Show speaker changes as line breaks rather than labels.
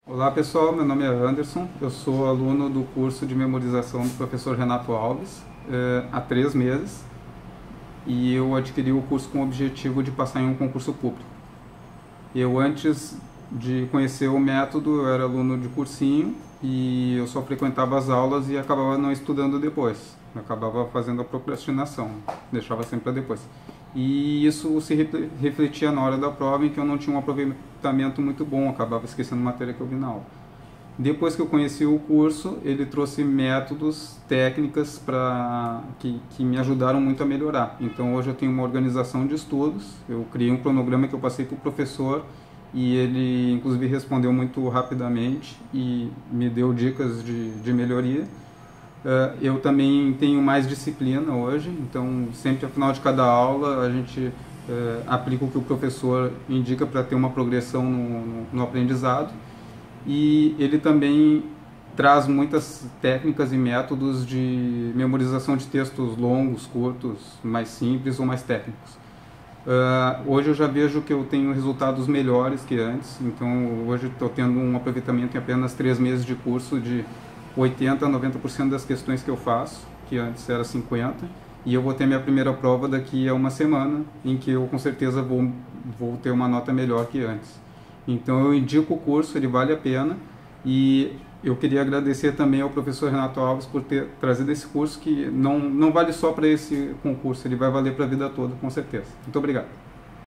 Olá pessoal, meu nome é Anderson, eu sou aluno do curso de memorização do professor Renato Alves há 3 meses e eu adquiri o curso com o objetivo de passar em um concurso público. Eu antes de conhecer o método, eu era aluno de cursinho e eu só frequentava as aulas e acabava não estudando depois. Eu acabava fazendo a procrastinação, deixava sempre para depois. E isso se refletia na hora da prova em que eu não tinha um aproveitamento muito bom, acabava esquecendo matéria que eu vi na aula. Depois que eu conheci o curso, ele trouxe métodos, técnicas que me ajudaram muito a melhorar. Então hoje eu tenho uma organização de estudos, eu criei um cronograma que eu passei para o professor e ele inclusive respondeu muito rapidamente e me deu dicas de melhoria. Eu também tenho mais disciplina hoje, então sempre ao final de cada aula a gente aplica o que o professor indica para ter uma progressão no aprendizado. E ele também traz muitas técnicas e métodos de memorização de textos longos, curtos, mais simples ou mais técnicos. Hoje eu já vejo que eu tenho resultados melhores que antes, então hoje estou tendo um aproveitamento em apenas 3 meses de curso de 80% a 90% das questões que eu faço, que antes era 50%, e eu vou ter minha primeira prova daqui a uma semana, em que eu com certeza vou ter uma nota melhor que antes. Então eu indico o curso, ele vale a pena, e eu queria agradecer também ao professor Renato Alves por ter trazido esse curso, que não vale só para esse concurso, ele vai valer para a vida toda, com certeza. Muito obrigado.